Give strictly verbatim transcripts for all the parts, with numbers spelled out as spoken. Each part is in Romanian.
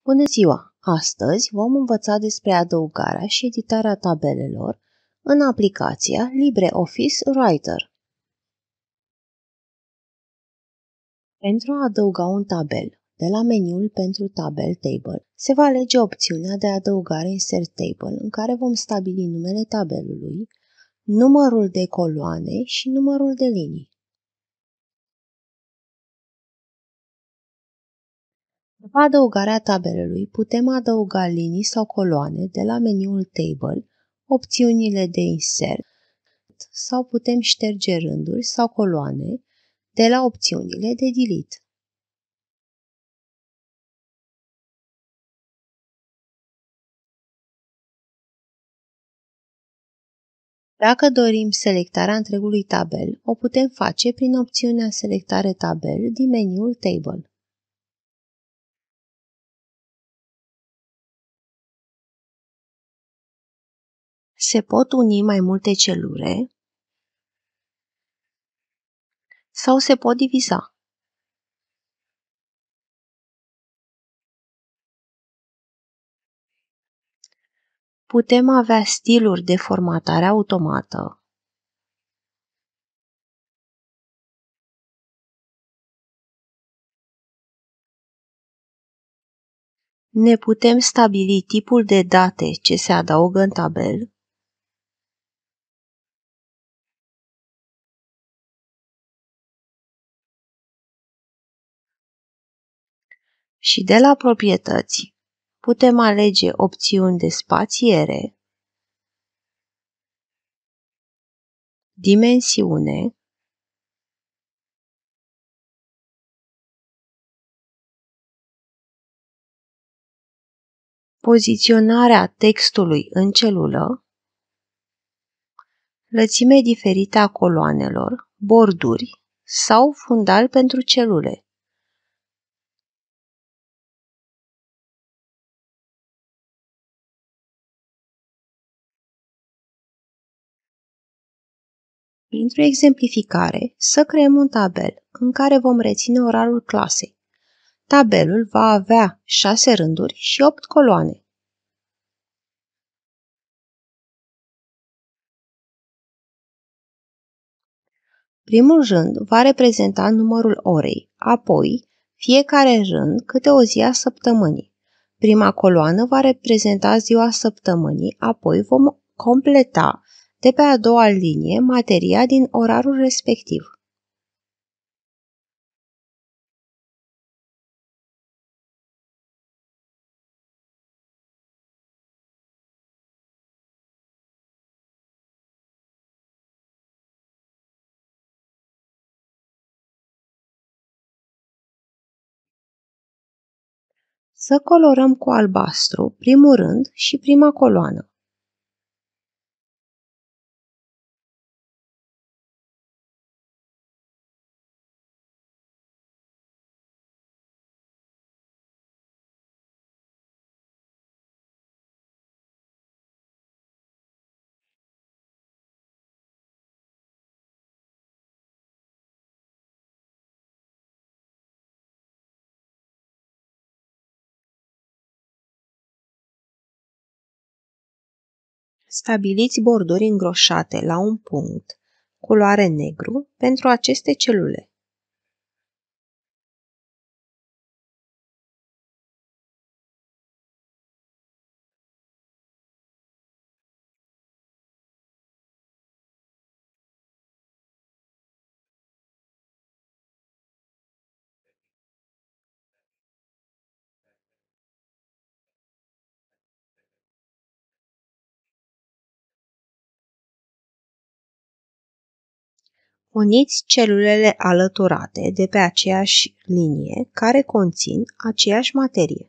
Bună ziua! Astăzi vom învăța despre adăugarea și editarea tabelelor în aplicația LibreOffice Writer. Pentru a adăuga un tabel, de la meniul pentru Tabel Table, se va alege opțiunea de adăugare Insert Table, în care vom stabili numele tabelului, numărul de coloane și numărul de linii. După adăugarea tabelului, putem adăuga linii sau coloane de la meniul Table, opțiunile de Insert, sau putem șterge rânduri sau coloane de la opțiunile de Delete. Dacă dorim selectarea întregului tabel, o putem face prin opțiunea Selectare tabel din meniul Table. Se pot uni mai multe celule sau se pot diviza. Putem avea stiluri de formatare automată ne putem stabili tipul de date ce se adaugă în tabel și de la proprietăți putem alege opțiuni de spațiere, dimensiune, poziționarea textului în celulă, lățime diferite a coloanelor, borduri sau fundal pentru celule. Pentru exemplificare, să creăm un tabel în care vom reține orarul clasei. Tabelul va avea șase rânduri și opt coloane. Primul rând va reprezenta numărul orei, apoi fiecare rând câte o zi a săptămânii. Prima coloană va reprezenta ziua săptămânii, apoi vom completa de pe a doua linie materia din orarul respectiv. Să colorăm cu albastru primul rând și prima coloană. Stabiliți borduri îngroșate la un punct, culoare negru, pentru aceste celule. Uniți celulele alăturate de pe aceeași linie care conțin aceeași materie.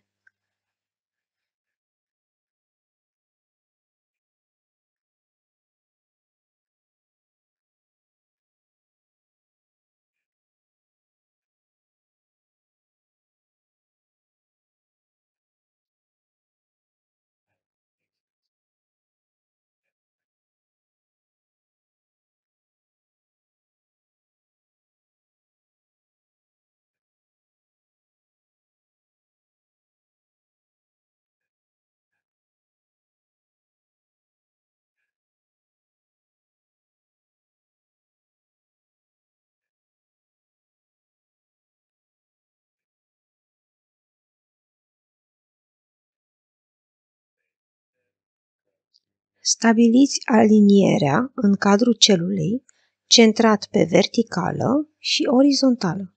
Stabiliți alinierea în cadrul celulei, centrat pe verticală și orizontală.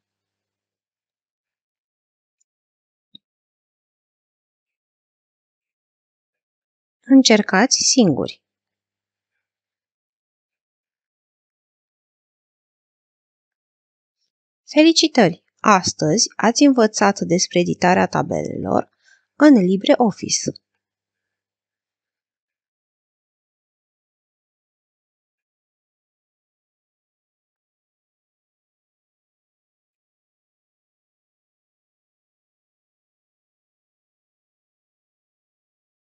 Încercați singuri. Felicitări! Astăzi ați învățat despre editarea tabelelor în LibreOffice.